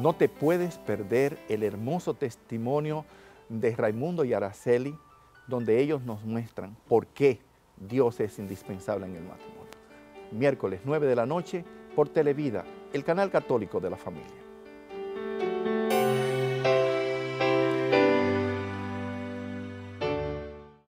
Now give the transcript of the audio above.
No te puedes perder el hermoso testimonio de Raimundo y Araceli, donde ellos nos muestran por qué Dios es indispensable en el matrimonio. Miércoles 9 de la noche por Televida, el canal católico de la familia.